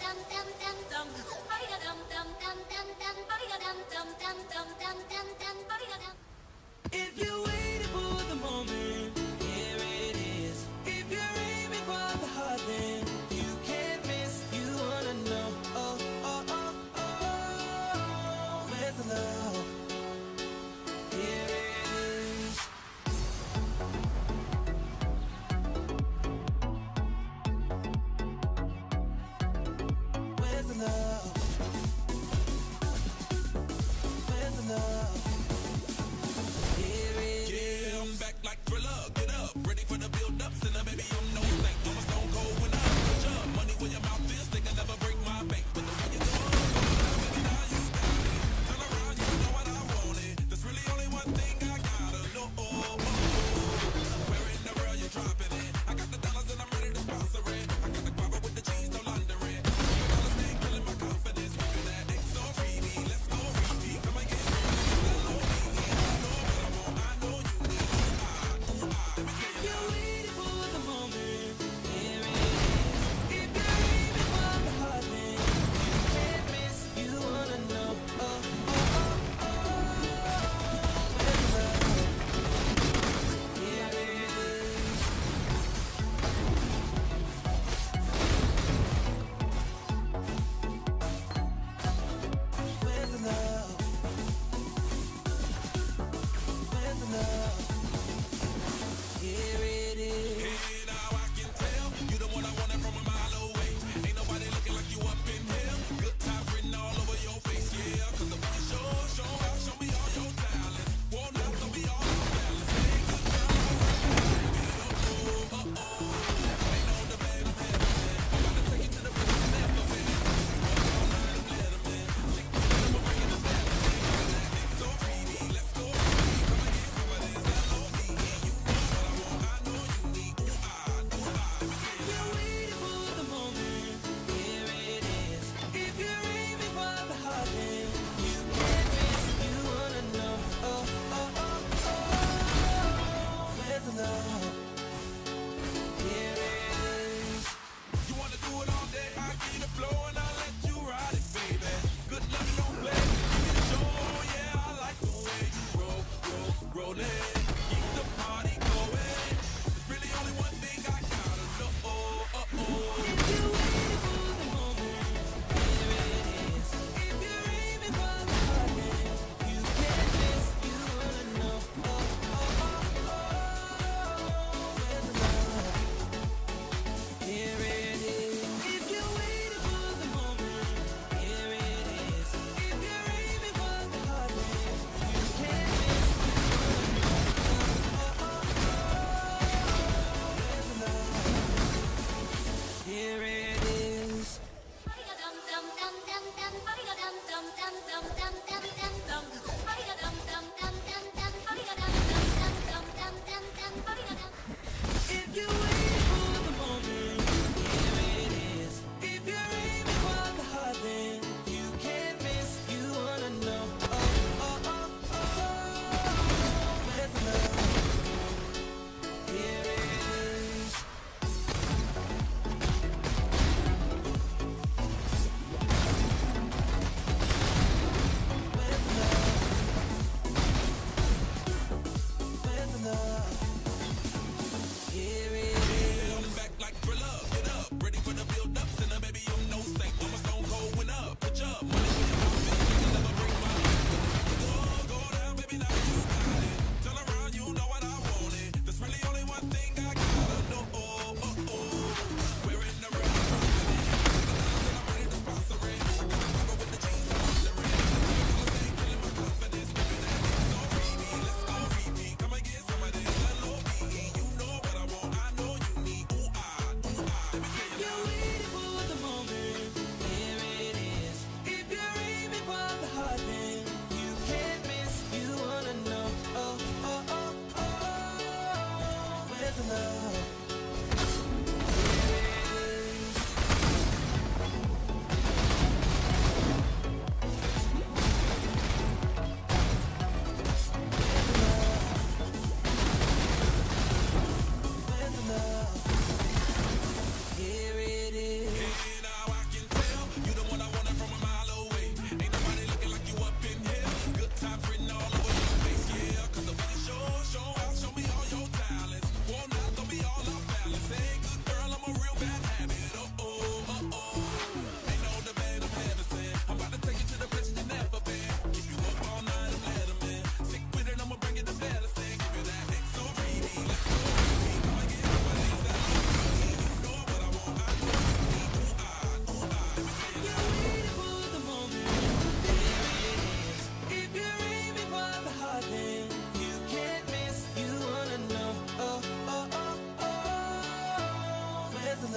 If you're waiting for the moment, here it is. If you're aiming for the heart, then you can't miss. You wanna know, oh, oh, oh, oh, where's the love? Here it is. Where's the love? Where's the love? Yeah, I'm back like Thriller, get up, ready for the build-ups, and baby, I'm no saint. I'm a stone cold when I put you up. Money where your mouth is, they can never break my bank. But the way you do it, baby, now you got it. Turn around, you know what I wanted. There's really only one thing I gotta know. Where in the world you dropping it? I got the dollars and I'm ready to sponsor it. I got the guava with the cheese, no London it. Dollars ain't killing my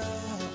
love.